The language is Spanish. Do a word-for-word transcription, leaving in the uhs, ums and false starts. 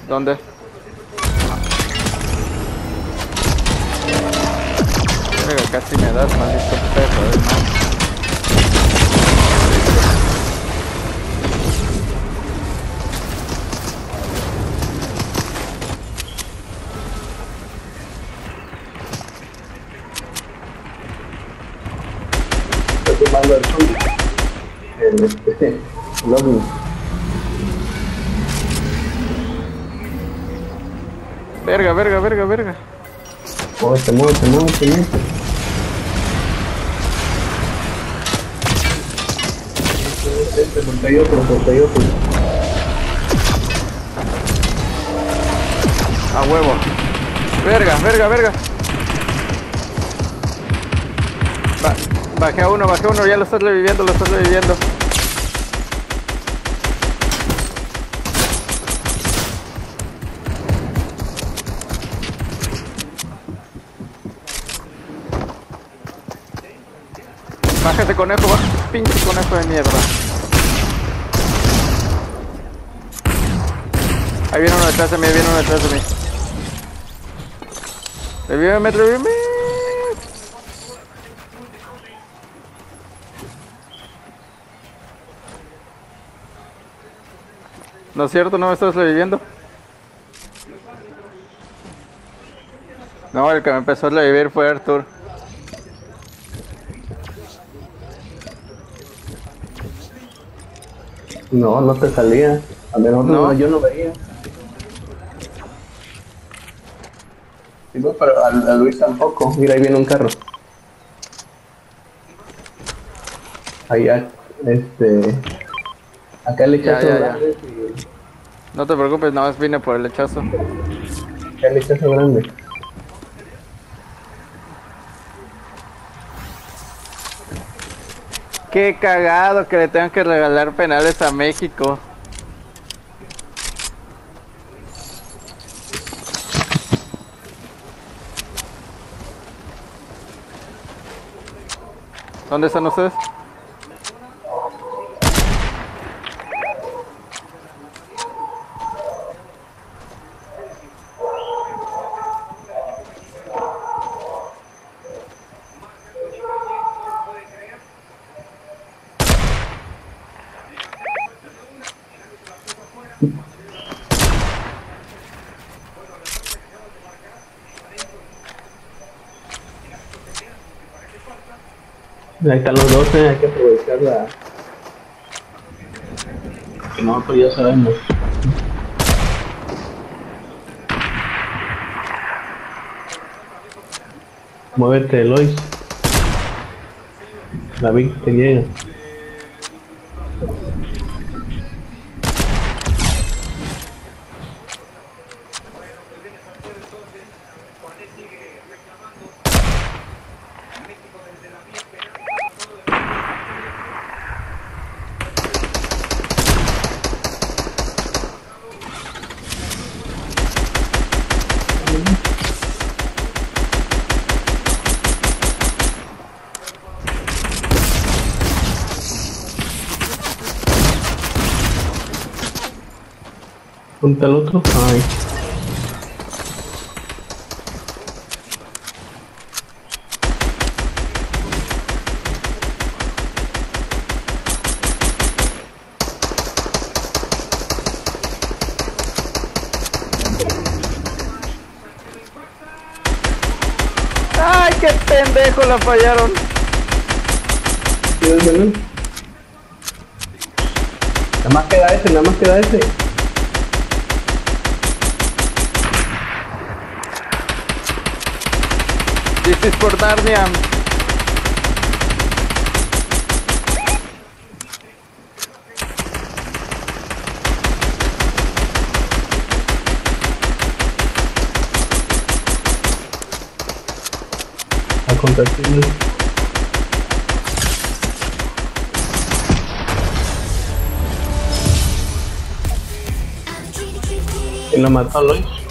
¿Dónde? Verga, casi me das, maldito perro, hermano. Estoy tomando el zombie. El este. Lobby. Verga, verga, verga, verga. Muévete, muévete, muévete, muévete. Este, porque hay otro, porque hay otro. A huevo. Verga, verga, verga. Ba bajé a uno, bajé a uno, ya lo estás reviviendo, lo estás reviviendo. Bájate, conejo, baja, pinche conejo de mierda. Ahí viene uno detrás de mí, ahí viene uno detrás de mí. Revíveme, revíveme. No es cierto, no me estás reviviendo. No, el que me empezó a revivir fue Arthur. No, no te salía. A menos no, No. yo no veía. Sí, no, pero a, a Luis tampoco. Mira, ahí viene un carro. Allá, este... Acá el Ya, lechazo ya, ya. grande. No te preocupes, nada más vine por el lechazo. Acá el lechazo grande. Qué cagado que le tengan que regalar penales a México. ¿Dónde están ustedes? Ahí están los doce, hay que aprovechar la... Que no, pues ya sabemos. Muévete, Lois. La Vic te llega. ¿Dónde está el otro? Ay. ¡Ay, qué pendejo! La fallaron. Nada más queda ese, nada más queda ese. This is for Narnia. A contracciones. ¿Quién lo mató, Lois?